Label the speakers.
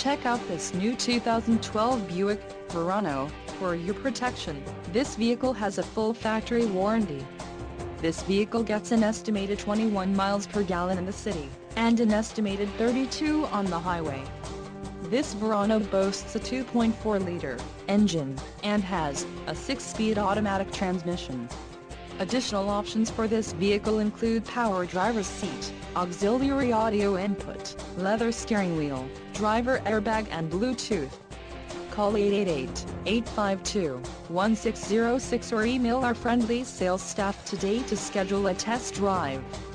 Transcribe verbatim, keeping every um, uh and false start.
Speaker 1: Check out this new two thousand twelve Buick Verano. For your protection, this vehicle has a full factory warranty. This vehicle gets an estimated twenty-one miles per gallon in the city, and an estimated thirty-two on the highway. This Verano boasts a two point four liter engine, and has a six-speed automatic transmission. Additional options for this vehicle include power driver's seat, auxiliary audio input, leather steering wheel, driver airbag and Bluetooth. Call eight eight eight, eight five two, one six zero six or email our friendly sales staff today to schedule a test drive.